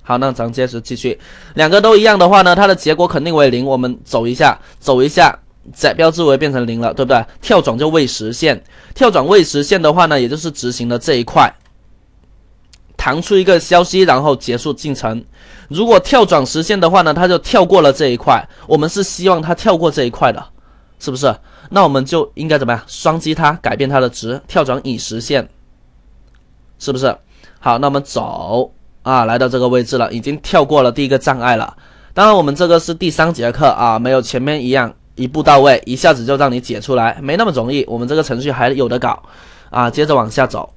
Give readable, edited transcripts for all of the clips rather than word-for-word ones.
好，那咱接着继续，两个都一样的话呢，它的结果肯定为0。我们走一下，Z 标志为变成0了，对不对？跳转就未实现，跳转未实现的话呢，也就是执行了这一块，弹出一个消息，然后结束进程。如果跳转实现的话呢，它就跳过了这一块。我们是希望它跳过这一块的，是不是？那我们就应该怎么样？双击它，改变它的值，跳转已实现，是不是？好，那我们走啊，来到这个位置了，已经跳过了第一个障碍了。当然，我们这个是第3节课啊，没有前面一样一步到位，一下子就让你解出来，没那么容易。我们这个程序还有的搞啊，接着往下走，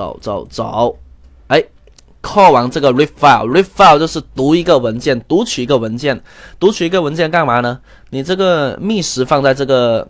哎。call 完这个 read file，read file 就是读一个文件，读取一个文件，读取一个文件干嘛呢？你这个密匙放在这个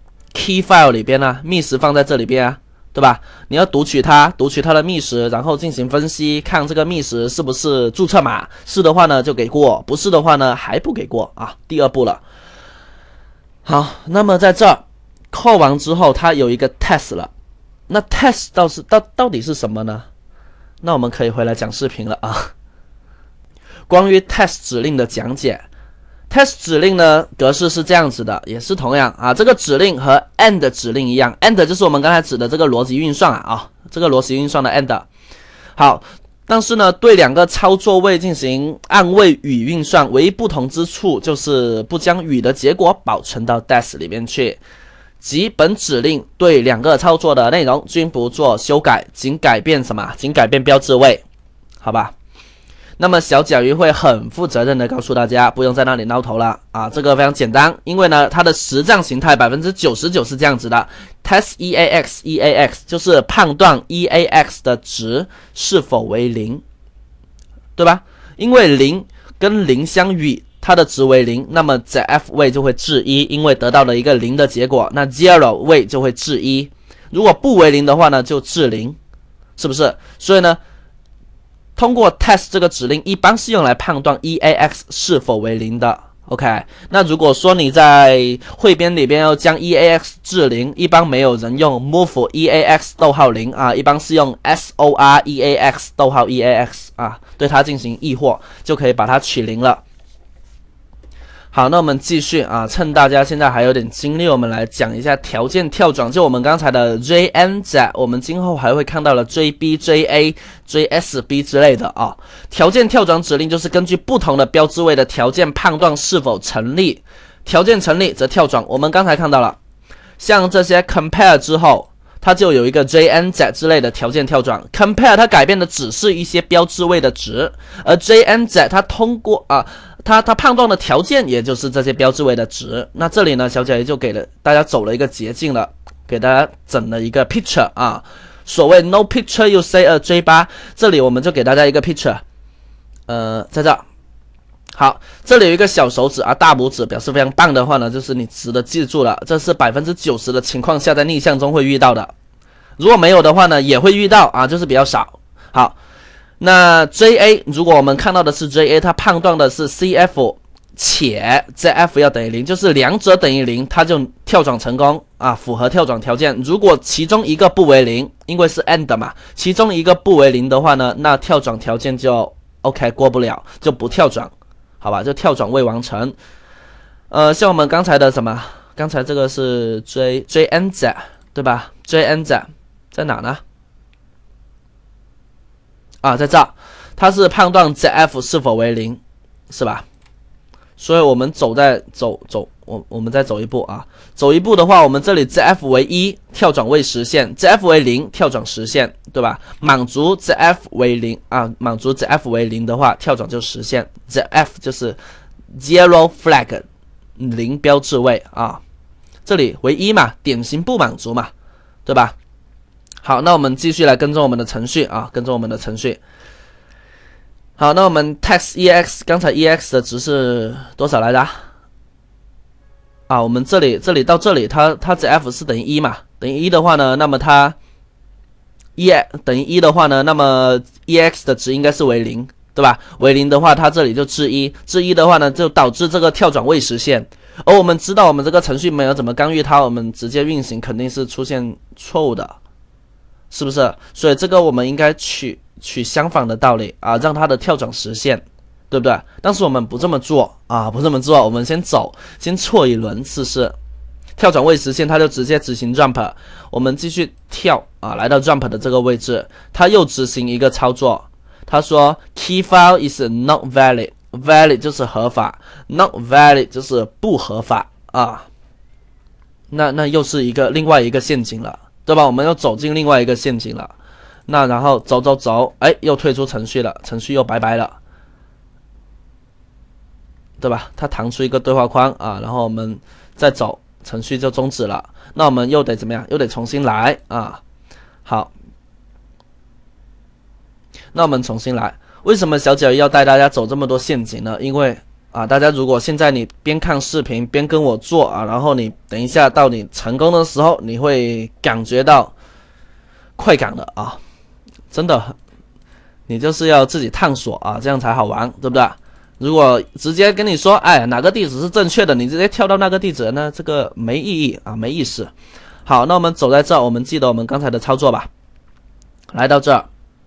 key file 里边啊，密匙放在这里边啊，对吧？你要读取它的密匙，然后进行分析，看这个密匙是不是注册码，是的话呢就给过，不是的话呢还不给过啊。第2步了。好，那么在这 call 完之后，它有一个 test 了，那 test 到底是什么呢？那我们可以回来讲视频了啊。关于 test 指令的讲解 ，test 指令呢格式是这样子的，也是同样啊。这个指令和 and 指令一样 ，and 就是我们刚才指的这个逻辑运算啊，这个逻辑运算的 and。好，但是呢，对两个操作位进行按位语运算，唯一不同之处就是不将语的结果保存到 dash 里面去。即本指令对两个操作的内容均不做修改，仅改变什么？仅改变标志位，好吧？那么小甲鱼会很负责任的告诉大家，不用在那里挠头了啊，这个非常简单，因为呢，它的实战形态99%是这样子的 ，test EAX 就是判断 EAX 的值是否为0，对吧？因为0跟0相与。它的值为0，那么 ZF 位就会至1，因为得到了一个0的结果，那 zero 位就会至1。如果不为0的话呢，就至0，是不是？所以呢，通过 test 这个指令一般是用来判断 EAX 是否为0的。OK， 那如果说你在汇编里边要将 EAX 至0，一般没有人用 move EAX 0啊，一般是用 SOR EAX EAX 啊，对它进行异或，就可以把它取0了。好，那我们继续啊，趁大家现在还有点精力，我们来讲一下条件跳转，就我们刚才的 JNZ， 我们今后还会看到了 JB、JA、JSB 之类的啊。条件跳转指令就是根据不同的标志位的条件判断是否成立，条件成立则跳转。我们刚才看到了，像这些 compare 之后，它就有一个 JNZ 之类的条件跳转。compare 它改变的只是一些标志位的值，而 JNZ 它通过它判断的条件也就是这些标志位的值。那这里呢，小姐姐就给了大家走了一个捷径了，给大家整了一个 picture 啊。所谓 no picture you say a J8， 这里我们就给大家一个 picture， 在这。好，这里有一个小手指啊，大拇指表示非常棒的话呢，就是你值得记住了，这是90%的情况下在逆向中会遇到的。如果没有的话呢，也会遇到啊，就是比较少。好。那 JA 如果我们看到的是 JA， 它判断的是 CF 且 ZF 要等于0，就是两者等于0，它就跳转成功啊，符合跳转条件。如果其中一个不为0，因为是 AND 嘛，其中一个不为0的话呢，那跳转条件就 OK 过不了，就不跳转，好吧，就跳转未完成。像我们刚才的什么，刚才这个是 JNZ 对吧 ？JNZ 在哪呢？啊，在这，它是判断 ZF 是否为0，是吧？所以我们我们再走一步啊，走一步的话，我们这里 ZF 为1，跳转未实现 ；ZF 为0，跳转实现，对吧？满足 ZF 为0啊，满足 ZF 为0的话，跳转就实现。ZF 就是 zero flag， 0标志位啊，这里为1嘛，典型不满足嘛，对吧？好，那我们继续来跟踪我们的程序啊，跟踪我们的程序。好，那我们 text EX， 刚才 EX 的值是多少来着？啊，我们这里到这里，它ZF 是等于1嘛，等于1的话呢，那么它等于1的话呢，那么 EX 的值应该是为0，对吧？为0的话，它这里就至1，至1的话呢，就导致这个跳转未实现。而我们知道我们这个程序没有怎么干预它，我们直接运行肯定是出现错误的。是不是？所以这个我们应该取相反的道理啊，让它的跳转实现， 对不对？但是我们不这么做啊，不这么做，我们先走，先错一轮试试。跳转未实现，它就直接执行 jump。我们继续跳啊，来到 jump 的这个位置，它又执行一个操作。他说 key file is not valid，valid 就是合法 ，not valid 就是不合法啊。那又是另外一个陷阱了，对吧？我们又走进另外一个陷阱了。那然后走，哎，又退出程序了，程序又拜拜了，对吧？它弹出一个对话框啊，然后我们再走，程序就终止了。那我们又得怎么样？又得重新来啊。好，那我们重新来。为什么小脚要带大家走这么多陷阱呢？因为啊，大家如果现在你边看视频边跟我做啊，然后你等一下到你成功的时候，你会感觉到快感的啊，真的，你就是要自己探索啊，这样才好玩，对不对？如果直接跟你说，哎，哪个地址是正确的，你直接跳到那个地址，那这个没意义啊，没意思。好，那我们走在这，我们记得我们刚才的操作吧。来到这儿。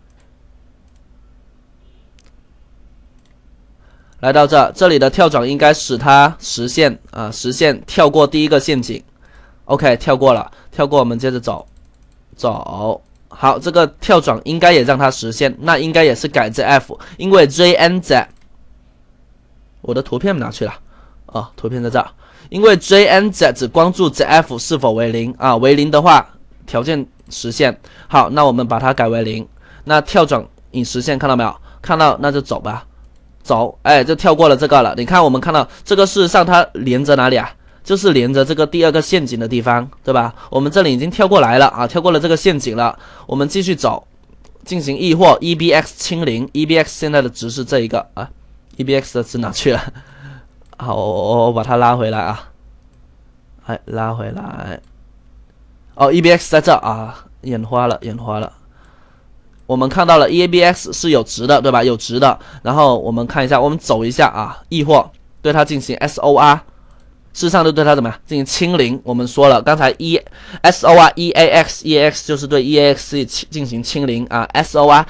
来到这里的跳转应该使它实现啊，实现跳过第一个陷阱。OK， 跳过了，跳过我们接着走。好，这个跳转应该也让它实现，那应该也是改 ZF， 因为 JNZ， 我的图片哪去了？哦，图片在这儿。因为 JNZ 只关注 ZF 是否为0啊，为0的话条件实现。好，那我们把它改为0，那跳转已实现，看到没有？看到，那就走吧。走，哎，就跳过了这个了。你看，我们看到这个事实上它连着哪里啊？就是连着这个第二个陷阱的地方，对吧？我们这里已经跳过来了啊，跳过了这个陷阱了。我们继续走，进行易货 EBX 清零 ，EBX 现在的值是这一个啊 ，EBX 的值哪去了？好，我把它拉回来啊，哎，拉回来。哦 ，EBX 在这啊，眼花了。我们看到了 EBX 是有值的，对吧？有值的。然后我们看一下，我们走一下啊，易货对它进行 SOR， 事实上就对它怎么样进行清零。我们说了，刚才SOR EAX 就是对 EAX 进行清零啊 ，SOR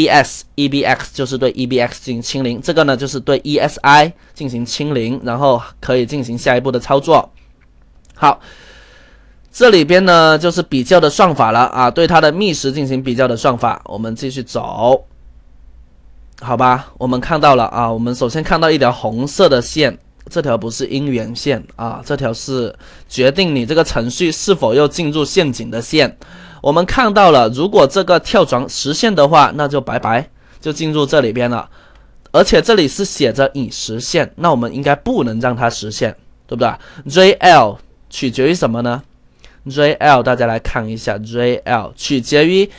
EBX 就是对 EBX 进行清零。这个呢就是对 ESI 进行清零，然后可以进行下一步的操作。好。这里边呢就是比较的算法了啊，对它的觅食进行比较的算法。我们继续走，好吧？我们看到了啊，我们首先看到一条红色的线，这条不是因缘线啊，这条是决定你这个程序是否又进入陷阱的线。我们看到了，如果这个跳转实现的话，那就拜拜，就进入这里边了。而且这里是写着已实现，那我们应该不能让它实现，对不对 ？JL 取决于什么呢？JL 大家来看一下 ，JL 取决于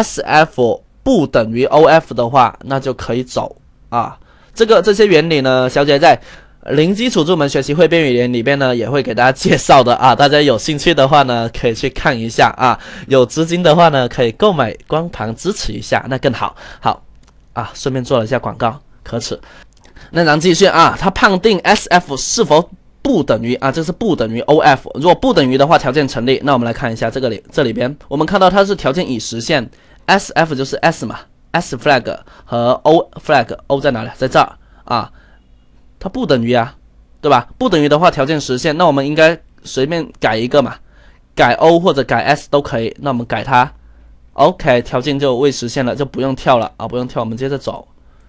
SF 不等于 OF 的话，那就可以走啊。这些原理呢，小姐在零基础入门学习汇编语言里边呢也会给大家介绍的啊。大家有兴趣的话呢，可以去看一下啊。有资金的话呢，可以购买光盘支持一下，那更好。好啊，顺便做了一下广告，可耻。那咱继续啊，它判定 SF 是否不等于啊，这是不等于 OF。如果不等于的话，条件成立。那我们来看一下这里边，我们看到它是条件已实现 ，SF 就是 S 嘛 ，S flag 和 O flag，O 在哪里？在这儿啊，它不等于啊，对吧？不等于的话，条件实现，那我们应该随便改一个嘛，改 O 或者改 S 都可以。那我们改它 ，OK， 条件就未实现了，就不用跳了啊，不用跳，我们接着走。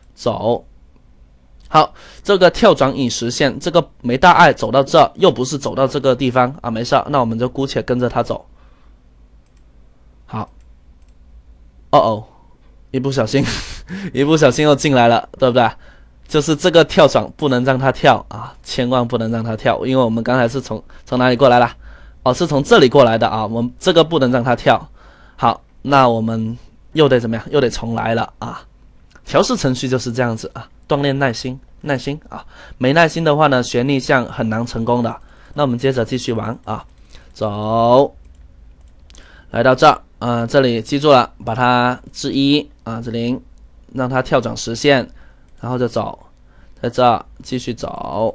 好，这个跳转已实现，这个没大碍，走到这又不是走到这个地方啊，没事，那我们就姑且跟着它走。好，一不小心又进来了，对不对？就是这个跳转不能让它跳啊，千万不能让它跳，因为我们刚才是从哪里过来了？哦，是从这里过来的啊，我们这个不能让它跳。好，那我们又得怎么样？又得重来了啊。调试程序就是这样子啊，锻炼耐心啊，没耐心的话呢，学逆向很难成功的。那我们接着继续玩啊，走，来到这儿这里记住了，把它至1啊至0，让它跳转实现，然后就走，在这儿继续走。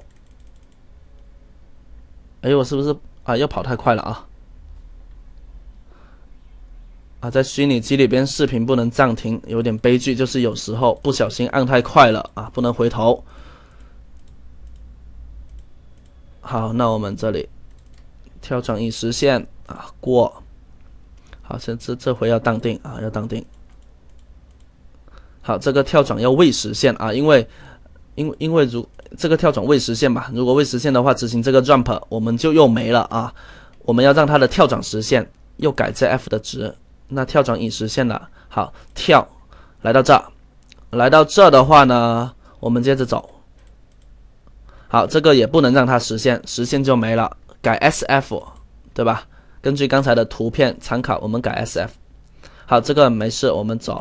哎，我是不是啊又跑太快了啊？ 啊，在虚拟机里边视频不能暂停，有点悲剧，就是有时候不小心按太快了啊，不能回头。好，那我们这里跳转已实现啊，过。好，这回要当定啊，要当定。好，这个跳转要未实现啊，因为这个跳转未实现吧，如果未实现的话，执行这个 jump 我们就又没了啊。我们要让它的跳转实现，又改这 f 的值。那跳转已实现了，好，跳来到这，来到这的话呢，我们接着走。好，这个也不能让它实现，实现就没了，改 SF 对吧？根据刚才的图片参考，我们改 SF。好，这个没事，我们走。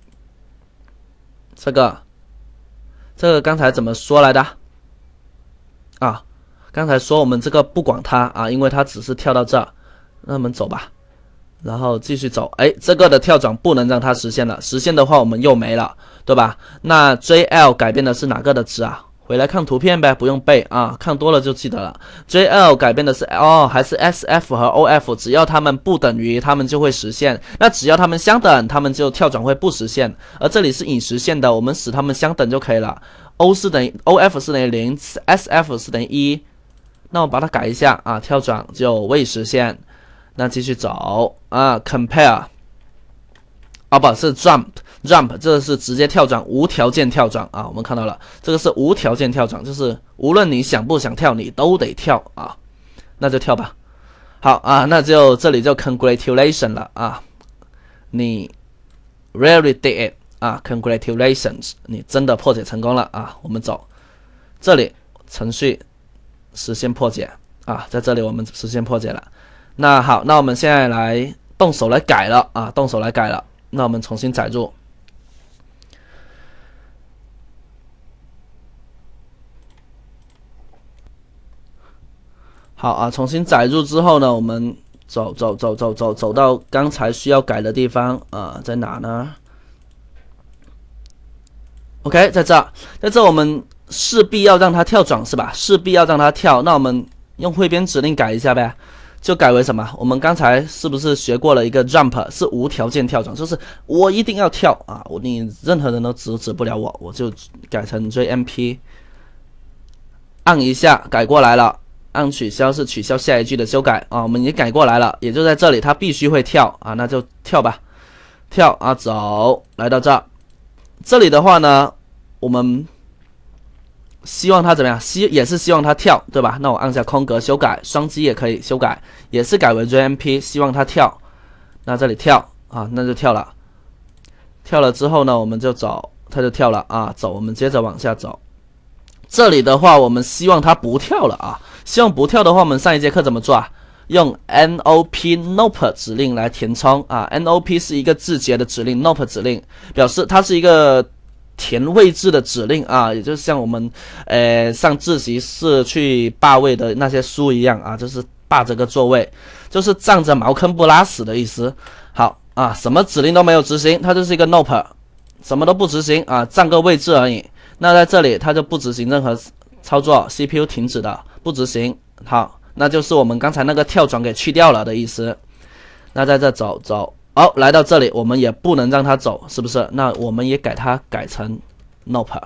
这个刚才怎么说来的？啊，刚才说我们这个不管它啊，因为它只是跳到这，那我们走吧。然后继续走，哎，这个的跳转不能让它实现了，实现的话我们又没了，对吧？那 JL 改变的是哪个的值啊？回来看图片呗，不用背啊，看多了就记得了。JL 改变的是还是 SF 和 OF， 只要它们不等于，它们就会实现。那只要它们相等，它们就跳转会不实现。而这里是已实现的，我们使它们相等就可以了。OF 是等于0 ，SF 是等于1。那我把它改一下啊，跳转就未实现。那继续走啊 ，compare， 不是 jump， 这是直接跳转，无条件跳转啊。我们看到了，这个是无条件跳转，就是无论你想不想跳，你都得跳啊。那就跳吧。好啊，那就这里就 congratulation 了啊，你 really did it 啊 ，congratulations， 你真的破解成功了啊。我们走，这里程序实现破解啊，在这里我们实现破解了。那好，那我们现在来动手来改了啊，动手来改了。那我们重新载入。好啊，重新载入之后呢，我们走到刚才需要改的地方啊，在哪呢 ？OK， 在这我们势必要让它跳转是吧？势必要让它跳，那我们用汇编指令改一下呗。就改为什么？我们刚才是不是学过了一个 jump 是无条件跳转，就是我一定要跳啊！你任何人都阻止不了我，我就改成 JMP， 按一下改过来了，按取消是取消下一句的修改啊，我们也改过来了，也就在这里，它必须会跳啊，那就跳吧，跳啊，走，来到这里的话呢，我们希望它怎么样？也是希望它跳，对吧？那我按下空格修改，双击也可以修改，也是改为 JMP， 希望它跳。那这里跳啊，那就跳了。跳了之后呢，我们就走，它就跳了啊，走，我们接着往下走。这里的话，我们希望它不跳了啊。希望不跳的话，我们上一节课怎么做啊？用 NOP 指令来填充啊。NOP 是一个字节的指令 ，NOP 指令表示它是一个填位置的指令啊，也就是像我们上自习室去霸位的那些书一样啊，就是霸这个座位，就是占着茅坑不拉屎的意思。好啊，什么指令都没有执行，它就是一个 NOP， 什么都不执行啊，占个位置而已。那在这里它就不执行任何操作 ，CPU 停止的，不执行。好，那就是我们刚才那个跳转给去掉了的意思。那在这走。好，来到这里，我们也不能让它走，是不是？那我们也改成 NOP。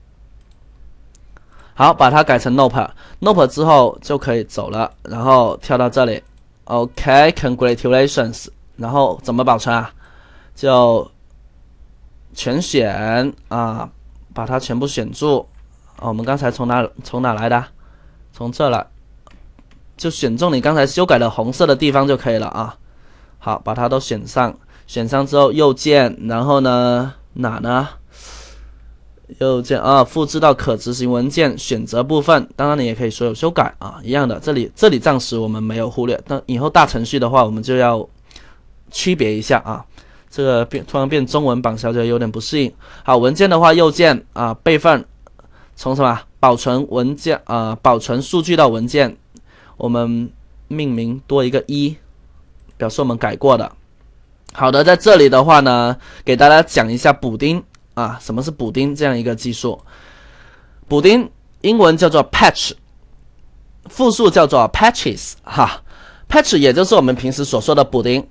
好，把它改成 NOP 之后就可以走了，然后跳到这里 ，OK，congratulations， 然后怎么保存啊？就全选啊，把它全部选住。我们刚才从哪来的？从这来，就选中你刚才修改的红色的地方就可以了啊。好，把它都选上，选上之后右键，然后呢哪呢？右键啊，复制到可执行文件选择部分，当然你也可以所有修改啊，一样的。这里暂时我们没有忽略，但以后大程序的话，我们就要区别一下啊。这个突然变中文版，小姐有点不适应。好，文件的话右键啊，备份，从什么保存文件啊，保存数据到文件，我们命名多一个1。表示我们改过的。好的，在这里的话呢，给大家讲一下补丁啊，什么是补丁这样一个技术。补丁英文叫做 patch， 复数叫做 patches 哈 ，patch 也就是我们平时所说的补丁。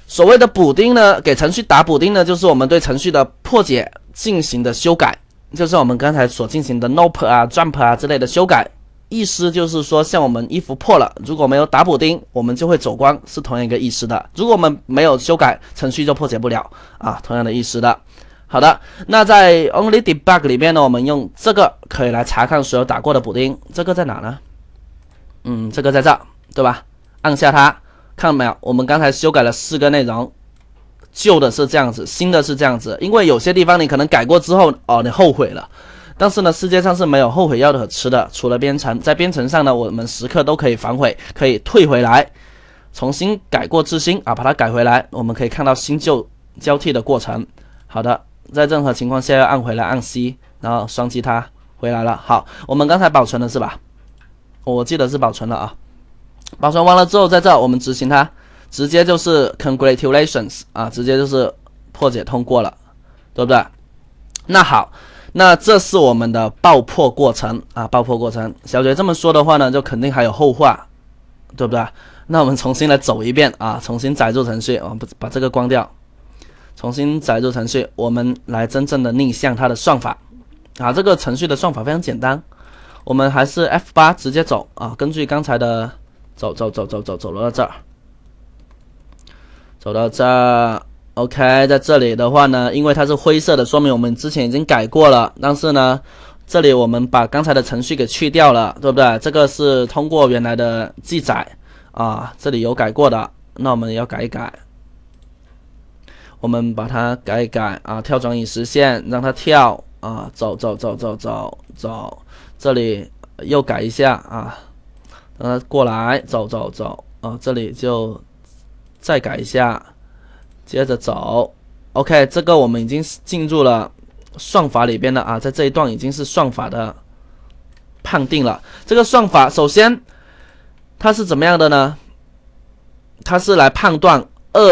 所谓的补丁呢，给程序打补丁呢，就是我们对程序的破解进行的修改，就是我们刚才所进行的 nope 啊、jump 啊之类的修改。意思就是说，像我们衣服破了，如果没有打补丁，我们就会走光，是同样一个意思的。如果我们没有修改，程序就破解不了啊，同样的意思的。好的，那在 only debug 里面呢，我们用这个可以来查看所有打过的补丁。这个在哪呢？这个在这，对吧？按下它，看到没有？我们刚才修改了4个内容，旧的是这样子，新的是这样子。因为有些地方你可能改过之后，你后悔了。但是呢，世界上是没有后悔药的可吃的，除了编程。在编程上呢，我们时刻都可以反悔，可以退回来，重新改过自新啊，把它改回来。我们可以看到新旧交替的过程。好的，在任何情况下要按回来，按 C， 然后双击它回来了。好，我们刚才保存了是吧？我记得是保存了啊。保存完了之后，在这我们执行它，直接就是 congratulations 啊，直接就是破解通过了，对不对？那好。那这是我们的爆破过程啊，爆破过程。小学这么说的话呢，就肯定还有后话，对不对？那我们重新来走一遍啊，重新载入程序，我们把这个关掉，重新载入程序，我们来真正的逆向它的算法啊。这个程序的算法非常简单，我们还是 F8 直接走啊，根据刚才的走到这儿，走到这儿。OK， 在这里的话呢，因为它是灰色的，说明我们之前已经改过了。但是呢，这里我们把刚才的程序给去掉了，对不对？这个是通过原来的记载啊，这里有改过的，那我们也要改一改。我们把它改一改啊，跳转已实现，让它跳啊，走，这里又改一下啊，让它过来，走啊，这里就再改一下。接着走 ，OK， 这个我们已经进入了算法里边了啊，在这一段已经是算法的判定了。这个算法首先它是怎么样的呢？它是来判断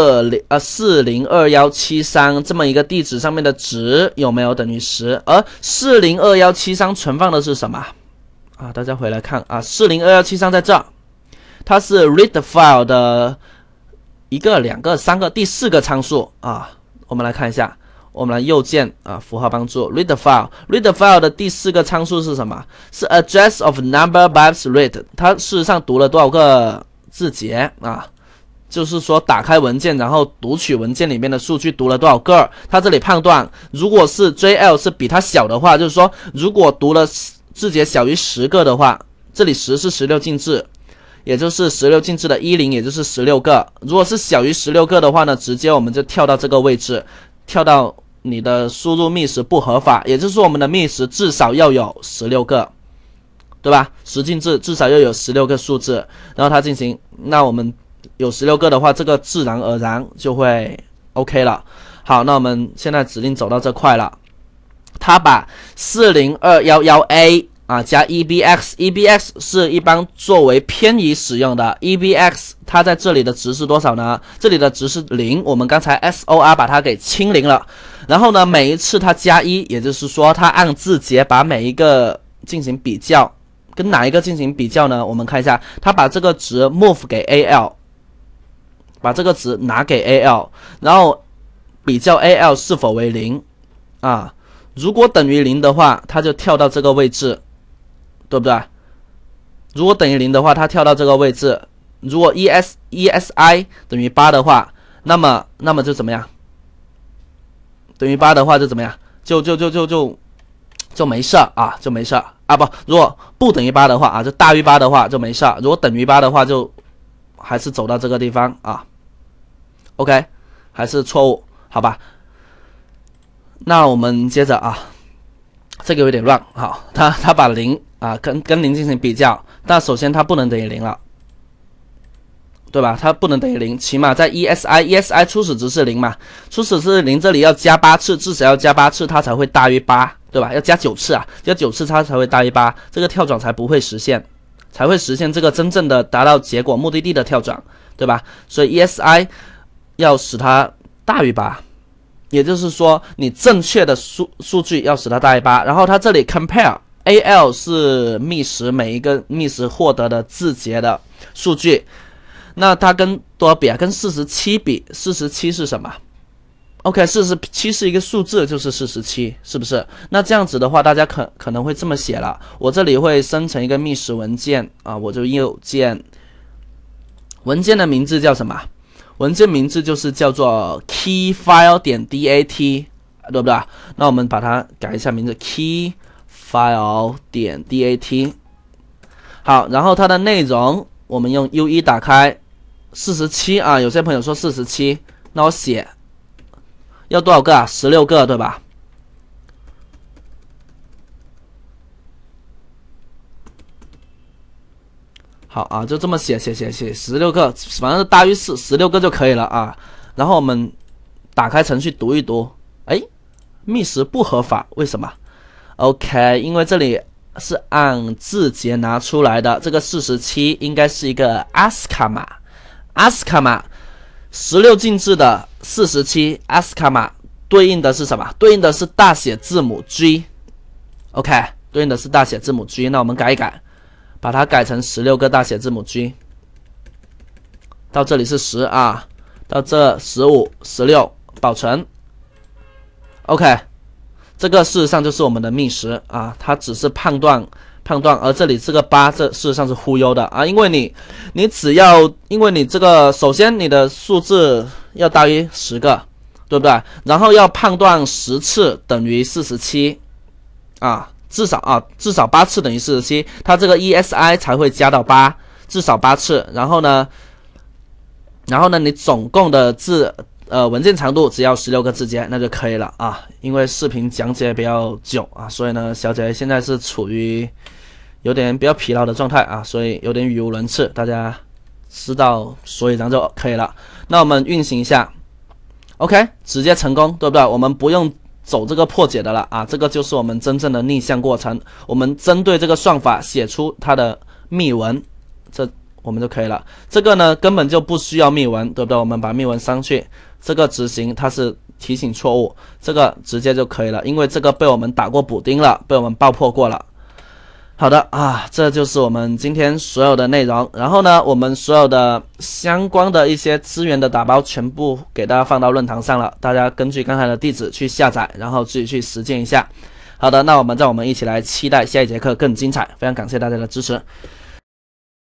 402173这么一个地址上面的值有没有等于10，而402173存放的是什么啊？大家回来看啊，402173在这，它是 read file 的1个、2个、3个、第4个参数啊，我们来看一下，我们来右键啊，符号帮助 read file。read file 的第4个参数是什么？是 address of number bytes read。它事实上读了多少个字节啊？就是说打开文件，然后读取文件里面的数据读了多少个？它这里判断，如果是 JL 是比它小的话，就是说如果读了字节小于10个的话，这里10是16进制。也就是16进制的10，也就是16个。如果是小于16个的话呢，直接我们就跳到这个位置，跳到你的输入密匙不合法，也就是说我们的密匙至少要有16个，对吧？10进制至少要有16个数字，然后它进行，那我们有16个的话，这个自然而然就会 OK 了。好，那我们现在指令走到这块了，它把40211A啊，加 EBX 是一般作为偏移使用的 EBX， 它在这里的值是多少呢？这里的值是0，我们刚才 SOR 把它给清零了。然后呢，每一次它加1，也就是说它按字节把每一个进行比较，跟哪一个进行比较呢？我们看一下，它把这个值 move 给 AL， 把这个值拿给 AL， 然后比较 AL 是否为0啊？如果等于0的话，它就跳到这个位置。对不对？如果等于0的话，它跳到这个位置。如果 ESI 等于8的话，那么就怎么样？等于8的话就怎么样？就没事啊，就没事啊。不，如果不等于8的话啊，就大于8的话就没事。如果等于8的话，就还是走到这个地方啊。OK， 还是错误，好吧？那我们接着啊，这个有点乱。好，他把0。啊，跟0进行比较，但首先它不能等于0了，对吧？它不能等于0，起码在 ESI 初始值是0嘛，初始值是0，这里要加8次，至少要加8次，它才会大于8，对吧？要加9次啊，加9次它才会大于8，这个跳转才不会实现，才会实现这个真正的达到结果目的地的跳转，对吧？所以 ESI 要使它大于8。也就是说，你正确的数据要使它大于8，然后它这里 compare。AL 是密匙每一个密匙获得的字节的数据， 那它跟多少比啊？跟47比，47是什么 ？OK， 47是一个数字，就是47，是不是？那这样子的话，大家可能会这么写了。我这里会生成一个密实文件啊，我就右键，文件的名字叫什么？文件名字就是叫做 keyfile 点 dat， 对不对？那我们把它改一下名字 keyfile 点 dat。好，然后它的内容我们用 U1 打开47啊，有些朋友说47，那我写要多少个啊？16个对吧？好啊，就这么写16个，反正大于16个就可以了啊。然后我们打开程序读一读，哎，觅食不合法，为什么 ？OK， 因为这里是按字节拿出来的，这个47应该是一个 ASCII 码 ，ASCII 码16进制的47 ASCII 码对应的是什么？对应的是大写字母 G，OK， 对应的是大写字母 G。那我们改一改。把它改成16个大写字母 G， 到这里是10啊，到这15、16，保存。OK， 这个事实上就是我们的觅食啊，它只是判断，而这里这个8，这事实上是忽悠的啊，因为你只要，因为你这个首先你的数字要大于10个，对不对？然后要判断10次等于47啊。至少8次等于47，它这个 ESI 才会加到8，至少8次。然后呢，你总共的文件长度只要16个字节，那就可以了啊。因为视频讲解比较久啊，所以呢，小姐现在是处于有点比较疲劳的状态啊，所以有点语无伦次，大家知道所以然就可以了。那我们运行一下 ，OK， 直接成功，对不对？我们不用走这个破解的了啊，这个就是我们真正的逆向过程。我们针对这个算法写出它的密文，这我们就可以了。这个呢根本就不需要密文，对不对？我们把密文上去，这个执行它是提醒错误，这个直接就可以了，因为这个被我们打过补丁了，被我们爆破过了。好的啊，这就是我们今天所有的内容。然后呢，我们所有的相关的一些资源的打包全部给大家放到论坛上了，大家根据刚才的地址去下载，然后自己去实践一下。好的，那我们一起来期待下一节课更精彩。非常感谢大家的支持。